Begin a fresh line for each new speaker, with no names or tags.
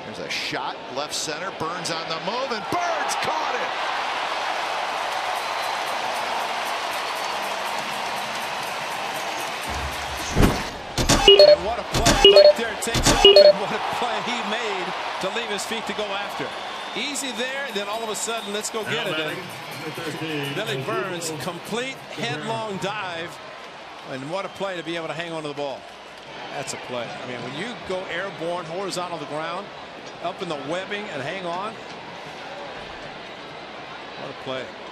There's a shot left center. Burns on the move, and Burns caught it.
And what a play right there. It takes off, and what a play he made to leave his feet to go after. Easy there, then all of a sudden, let's go get it. Billy Burns, complete headlong dive, and what a play to be able to hang on to the ball. That's a play. I mean, when you go airborne, horizontal to the ground, up in the webbing and hang on, what a play.